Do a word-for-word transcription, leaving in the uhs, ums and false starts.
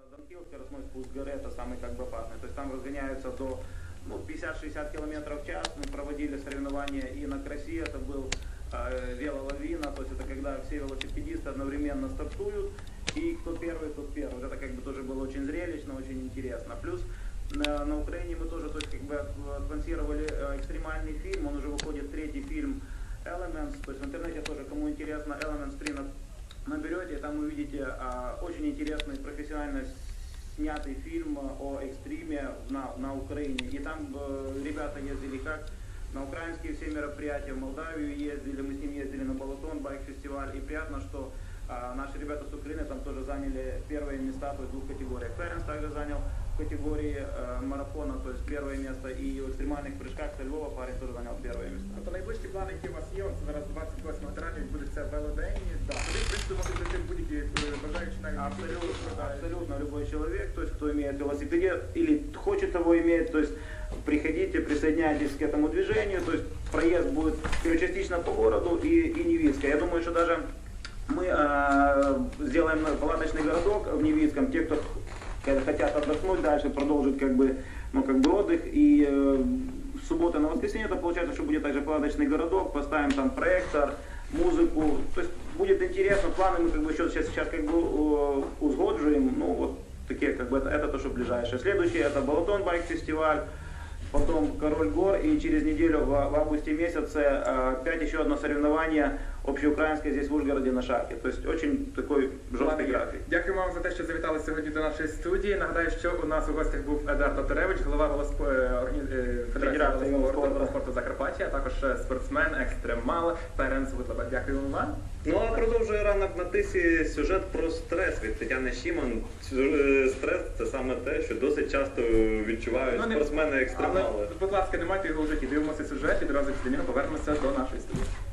Данкилский расной спуск горы — это самый как бы опасный. То есть там разгоняются до ну, пятьдесят-шестьдесят километров в час. Мы проводили соревнования и на Красе, это был э, велолавина, то есть это когда все велосипедисты одновременно стартуют, и кто первый, тот первый. Вот это как бы тоже было очень зрелищно, очень интересно. Плюс на, на Украине мы тоже то есть, как бы спонсировали э, экстремальный фильм, он уже выходит, третий фильм Elements, то есть в интернете тоже, кому интересно, Elements три наберете, там увидите а, очень интересный профессионально снятый фильм о экстриме на, на Украине. И там э, ребята ездили как на украинские все мероприятия, в Молдавию ездили, мы с ним ездили на Балатон, байк-фестиваль. И приятно, что а, наши ребята с Украины там тоже заняли первые места, то есть в двух категориях. Ференс также занял в категории э, марафона, то есть первое место, и в экстремальных прыжках со Львова парень тоже занял первое место. Тобто найближчі плани, які у вас є, от зараз двадцять восьмого травня відбудеться велодень, да. Туди, в принципі, можуть прийти будь-які бажаючі навіть. Абсолютно, абсолютно любой человек, то есть кто имеет велосипед или хочет его иметь, то есть приходите, присоединяйтесь к этому движению, то есть проезд будет частично по городу и, и Невицкой. Я думаю, что даже мы э, сделаем палаточный городок в Невицком, те, кто хотят отдохнуть дальше, продолжить как бы, ну, как бы отдых, и э, в субботу на воскресенье это получается, что будет также палаточный городок, поставим там проектор, музыку, то есть будет интересно, планы мы как бы еще сейчас, сейчас как бы э, узгоджуем, ну вот такие как бы это, это то, что ближайшее. Следующее это Балатон байк-фестиваль, потом Король гор, и через неделю в, в августе месяце э, опять еще одно соревнование общеукраинское здесь в Ужгороде на Шахе. То есть очень такой жорсткий графік. Дякую вам за те, що завітали сьогодні до нашої студії. Нагадаю, що у нас у гостях був Едар Тоторевич, голова велосп... Федерації велоспорту Закарпаття, а також спортсмен, екстремал Ференс Гутлаба. Дякую вам. Ну а продовжує ранок на тисі сюжет про стрес від Тетяни Шіман. Стрес – це саме те, що досить часто відчувають ну, спортсмени-екстремали. Але, будь ласка, не майте його в житті. Дивимося сюжет і одразу після нього повернемося до нашої студії.